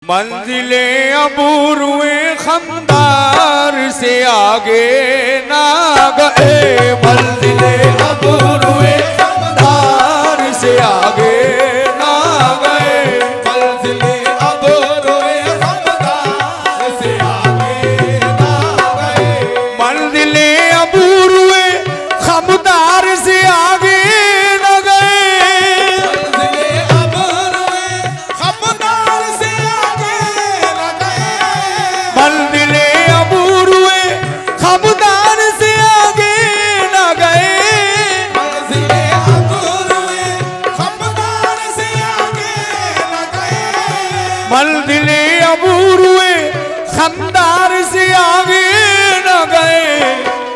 मंजिले अबूरुए खमदार से आगे ना गए, मंजिले अबूरुए खमदार से आगे ना गए, मंजिले अबूरुए खमदार से आगे ना गए, मंजिले अबूरुए खमदार से आगे न गए, मंजिले अबूरुए खमदार से आगे ना गए, मंजिले अबूरुए खमदार से आगे न गए, मंजिले अबूरुए खमदार से आगे ना गए,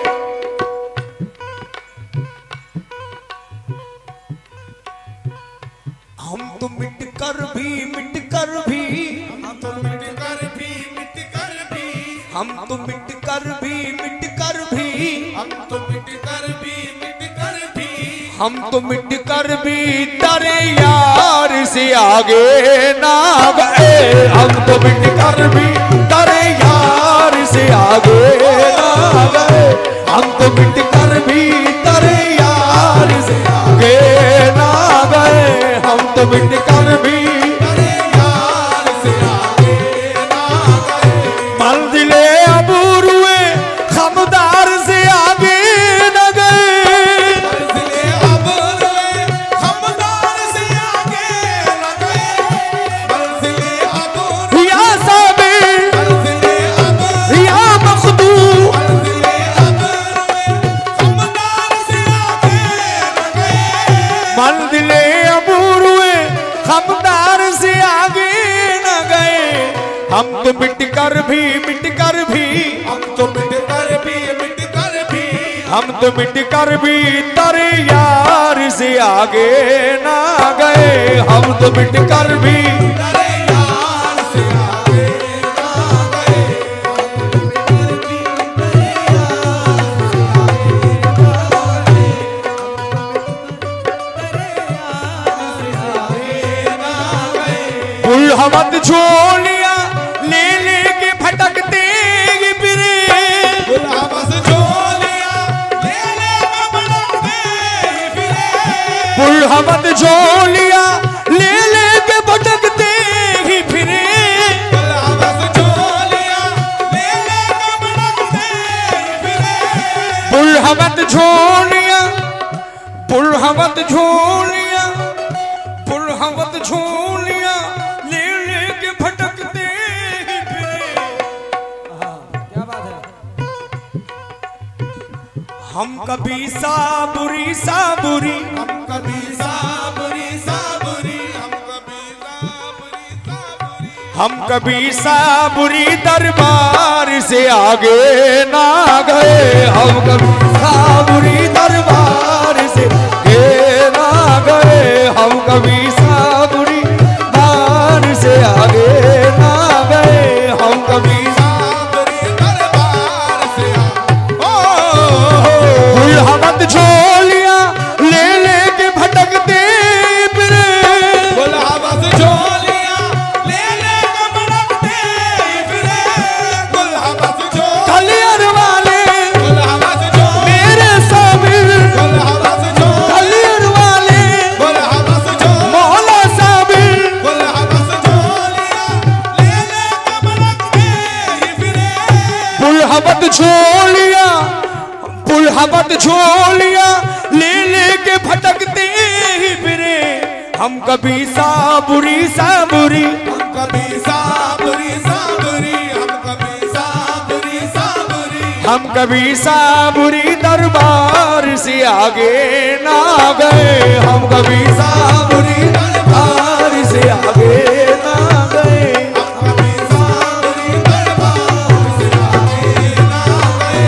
हम तो मिट कर भी मिट कर भी, हम तो मिट कर भी मिट कर भी, हम तो मिट कर भी मिट कर भी, हम तो मिट कर भी मिट कर भी, हम तो मिट कर भी तेरे यार से आगे ना गए, हम तो मिट कर भी तेरे यार से आगे ना गए, हम तो मिट कर भी तेरे यार से आगे ना गए, हम तो मिट कर भी तेरे यार से आगे ना गए, मंजिले अबूरुए खमदार से आगे न गए, मंजिले अबूरुए खमदार से आगे ना गए, मंजिले अबूरुए या साबिर मंजिले अबूरुए या मखदू, मंजिले अबूरुए खमदार से आगे ना गए, मंजिले अबूरुए खमदार से आगे न गए, हम तो मिट कर भी मिट कर भी, हम तो मिट कर भी मिट कर भी, हम तो मिट कर भी तेरे यार से आगे ना गए, हम तो मिट कर भी तेरे यार से आगे ना गए, बुलहमत झोलिया ले लेके भटकते ही फिरे, गुलाबस झोलिया ले ले भटकते ही फिरे, बुलहमत झोलिया ले लेके भटकते ही फिरे, गुलाबस झोलिया ले ले भटकते ही फिरे, बुलहमत झोलिया, बुलहमत झोलिया, बुलहमत झोलिया ले लेके भटकते ही फिरे, क्या बात है। हम कभी साबुरी साबुरी, हम कभी साबरी साबरी, हम कभी साबरी साबरी, हम कभी साबुरी दरबार से आगे ना गए, हम कभी साबुरी दरबार से आगे ना गए, हम कभी साबुरी दरबार से आगे ना गए, हम कभी साबरी दरबार से बुलहमत झोलिया ले लेके भटकते फिरे, गुलाबस झोलिया ले ले भटकते ही फिरे, गुलाबस झोलिया कलियर वाले गुलाबस झोलिया मेरे साबिर, गुलाबस झोलिया कलियर वाले गुलाबस झोलिया मौला साबिर, गुलाबस झोलिया ले ले भटकते ही फिरे, बुलहमत झोलिया, बुलहमत झोलिया ले लेके भटकते ही फिरे, हम कभी साबुरी साबुरी, हम कभी साबरी साबरी, हम कभी साबरी साबरी, हम कभी साबुरी दरबार से आगे ना गए, हम कभी साबुरी दरबार से आगे ना गए, हम कभी साबरी दरबार से आगे ना गए,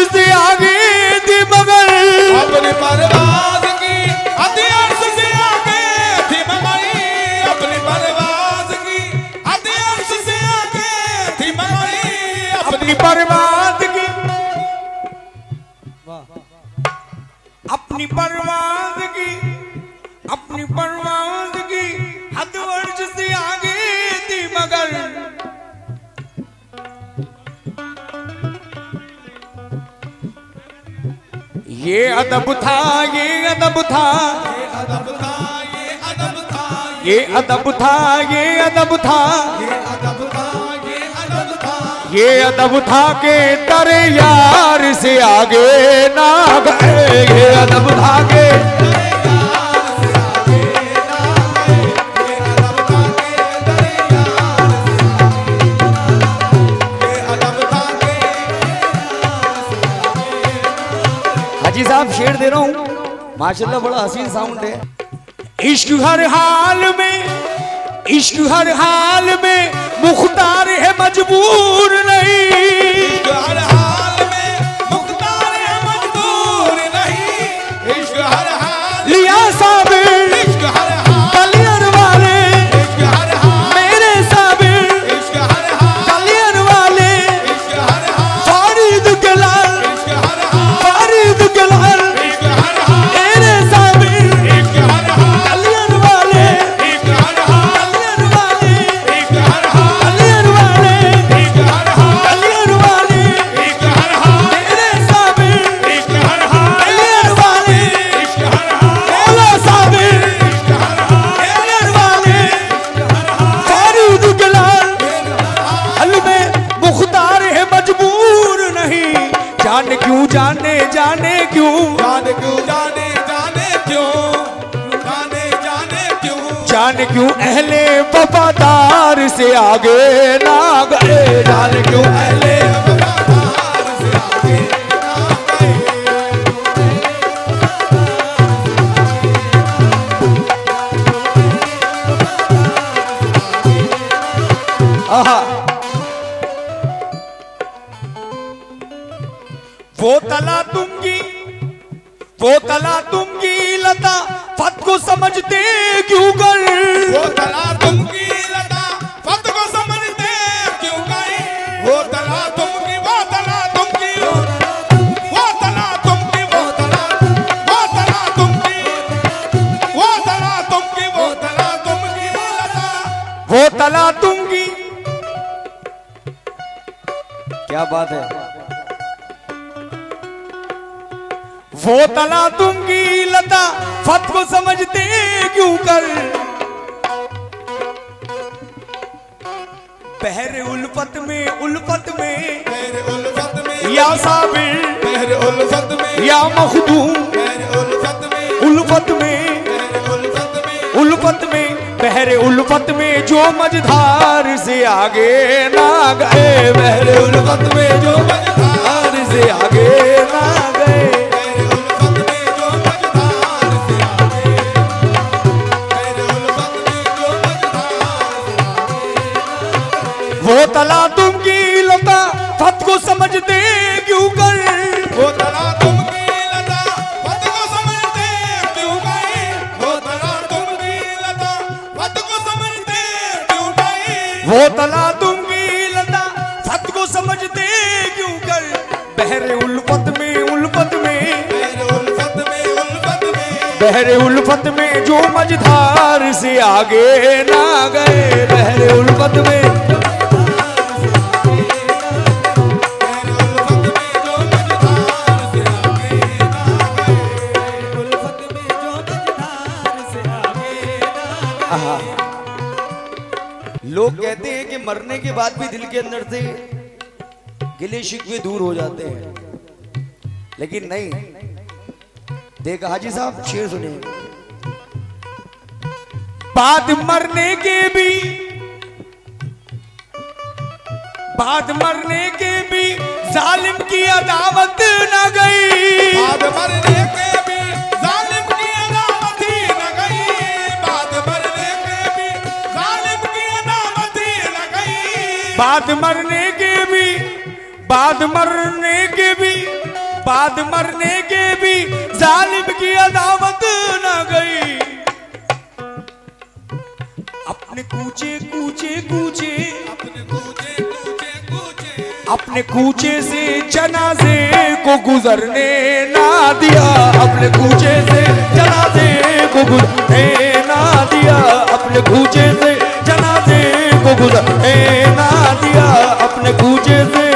से आगे थी मगर अपनी परवाज़ की हद अर्श से आगे थी मगर अपनी परवाज़ की हद अर्श से आगे थी मगर अपनी परवाज़ की अपनी परवाज़ की अपनी परवाज़ की हद अर्श से आगे थी मगर ये अदब था ये अदब था ये अदब था ये अदब था ये अदब था ये अदब था ये अदब था ये अदब था ये अदब था के तेरे यार से आगे ना गए ये अदब था के हाजी साहब शेर दे रहा हूँ माशाल्लाह बड़ा हसीन साउंड है। इश्क हर हाल में इश्क हर हाल में मुख्तार है मजबूर नहीं हर हाल में मुख्तार है मजबूर नहीं इश्क हर हाल लिया साबिर इश्क हर हाल कलियर वाले इश्क हर हाल मेरे साबिर इश्क हर हाल कलियर वाले इश्क हर हाल फारिद के लाल इश्क हर हाल फारिद के लाल इश्क हर हाल मेरे साबिर इश्क हर हाल कलियर वाले इश्क हर हाल कलियर वाले इश्क हर हाल कलियर वाले इश्क हर हाल कलियर वाले इश्क हर हाल मेरे साबिर इश्क हर हाल कलियर वाले इश्क हर हाल मौला साबिर इश्क हर हाल कलियर वाले फारिद के लाल हल में मुख्तार है मजबूर नहीं जाने क्यों जाने जाने क्यों जाने क्यों जाने जाने क्यों जाने जाने क्यों जाने क्यों अहले वफादार से आगे ना गए जाने क्यों अहले वफादार से आगे ना गए आहा वो तला तुमकी लता फत को समझते क्यों कर वो तला तुमकी लता फत को समझते क्यों गए वो तला तुमकी वो तला तुमकी वो तला तुमकी वो तला तुमकी वो तला तुमकी वो तला तुमकी लता वो तला तुमकी क्या बात है वो तला तुमकी लता फत को समझते क्यों कर बहरे उल्फत में मेरे उल्फत में या साबिर मेरे उल्फत में या मखदूम मेरे उल्फत में उल्फत में मेरे उल्फत में उल्फत में बहरे उल्फत में जो मझधार से आगे ना गए बहरे उल्फत में जो मझधार से आगे ना गए मेरे उल्फत में जो मझधार से आगे मेरे उल्फत में जो मझधार से वो तला तुमकी लता फत को समझते क्यों कर वो तला तुमकी लता फत को समझते क्यों गए वो तला तुमकी लता फत को समझते क्यों गए वो तला तुमकी लता फत को समझते क्यों कर बहरे उल्फत में मेरे उल्फत में बहरे उल्फत में जो मझधार से आगे ना गए बहरे उल्फत में मेरे उल्फत में जो मझधार से आगे ना गए उल्फत में जो मझधार से आगे ना आहा। लोग कहते हैं कि मरने के बाद भी दिल के अंदर से गिले शिकवे दूर हो जाते हैं लेकिन नहीं देखा हाजी साहब शेर सुनिए बाद मरने के भी जालिम की अदावत न गई बाद मरने के भी जालिम की अदावत ही न गई बाद मरने के भी जालिम की अदावत ही न गई बाद मरने के भी बाद मरने के भी जालिम की अदावत न गई। अपने कूचे कूचे कूचे अपने कूचे से जनाजे को गुजरने ना दिया। अपने कूचे से जनाजे को गुजरने ना दिया। अपने कूचे से जनाजे को गुजरने ना दिया। अपने कूचे से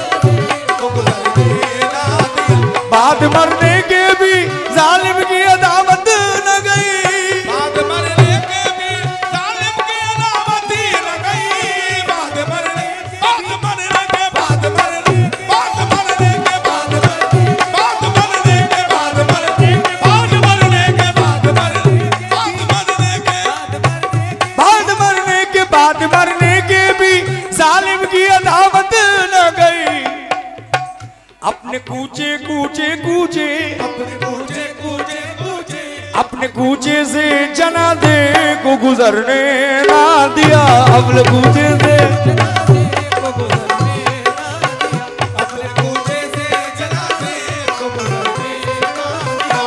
बाद मरने के भी जालिम की अदावत न गई। बाद मरने के भी जालिम की अदावत न गई। बाद मरने के बाद मरने बाद मरने के बाद मरने बाद मरने के बाद मरने बाद मरने के बाद मरने बाद मरने के बाद मरने के भी जालिम की अदावत न गई। अपने कूचे कूचे कूचे अपने कूचे से जनाजे को गुजरने ना दिया। अपने कूचे से अपने कूचे से जनाजे को गुजरने ना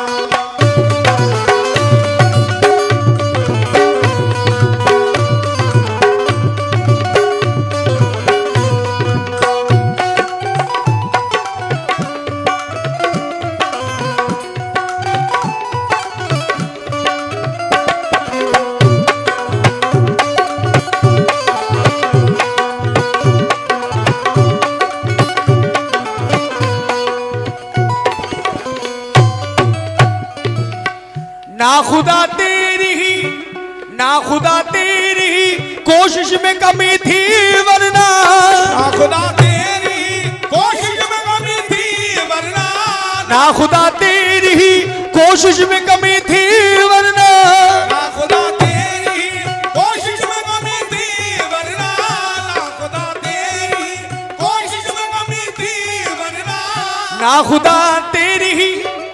ना खुदा तेरी ही ना खुदा तेरी ही कोशिश में कमी थी वरना। ना खुदा तेरी कोशिश में कमी थी वरना। ना खुदा तेरी ही कोशिश में कमी थी वरना। ना खुदा तेरी कोशिश में कमी थी वरना। ना खुदा तेरी कोशिश में कमी थी वरना। ना खुदा तेरी ही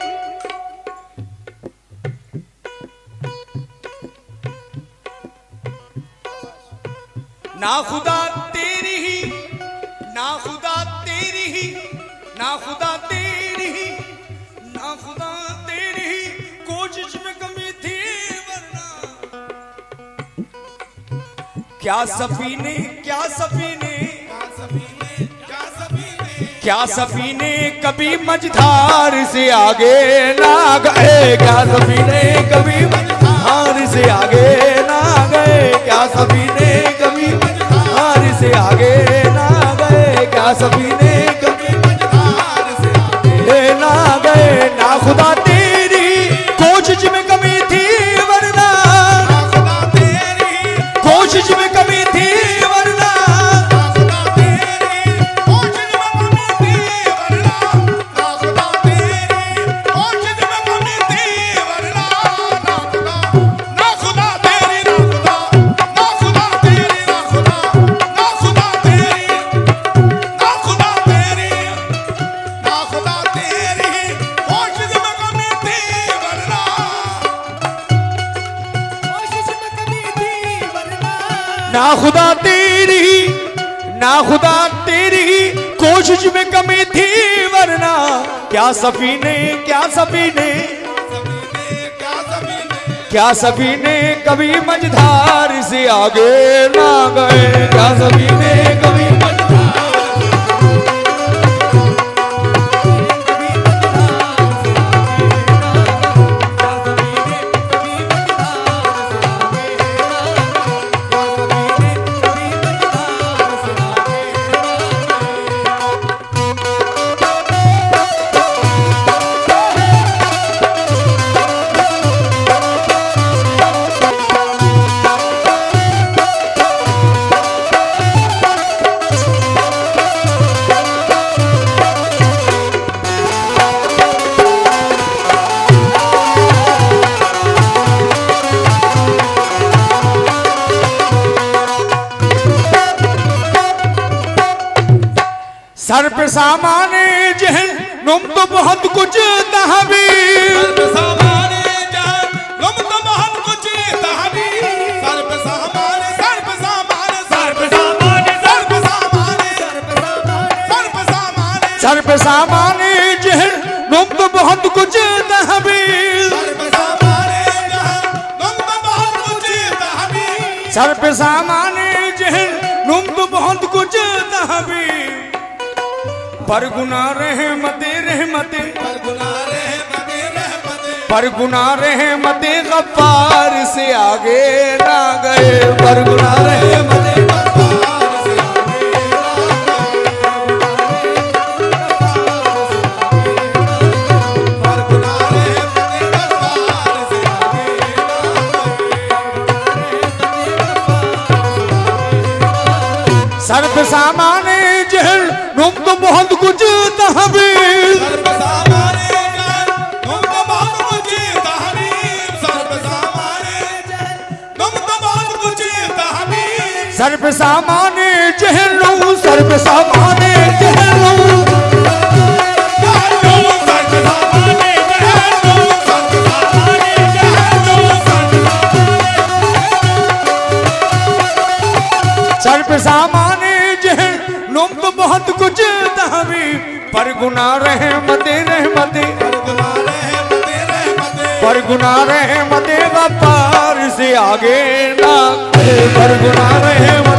ना खुदा तेरी ही ना खुदा तेरी ही ना खुदा तेरी ही ना खुदा तेरी ही कोशिश में कमी थी वरना। क्या सफीने क्या सफीने क्या सफीने कभी मझधार से आगे ना गए। क्या सफीने कभी मझधार से आगे ना गए। क्या सफीने कभी मझधार से आगे ना गए। क्या सफीने कभी मझधार से आगे ना गए। ना खुदा तेरी कोशिश में कमी थी वरना। ना खुदा तेरी कोशिश में कमी थी वरना। ना खुदा तेरी कोशिश में कमी थी वरना। ना खुदा तेरी कोशिश में कमी थी वरना। ना खुदा तेरी ना खुदा ना खुदा तेरी ना खुदा ना खुदा तेरी ना खुदा तेरी ना खुदा तेरी कोशिश में कमी थी वरना। ना खुदा तेरी ना खुदा तेरी कोशिश में कमी थी वरना। क्या सफीने क्या सफीने क्या सफीने कभी मझधार से आगे ना गए। क्या सफीने कभी सर पे सामाने जहन नुम तो बहुत कुछ तहबीर। सर पे सामाने जहन नुम तो बहुत कुछ तहबीर। सर पे सामाने सर पे सामाने सर पे सामाने सर पे सामाने सर पे सामाने सर पे सामाने सर पे सामाने जहन नुम तो बहुत कुछ तहबी पर गुना रहमते रहमते पर गुना रहमते गफ्फार से आगे ना गए पर गुना रहमते गफ्फार से आगे सर्फ सामाने जहल नुम तो बहुत कुछ तहबीर सर्फ सामाने जहल नु सर्फ सामाने जहल नु सर्फ सामाने जहल नुम तो बहुत कुछ तहबी पर गुना रहमते रहमते पर गुना रहमते गफ्फार से आगे ना पर गुना रहमते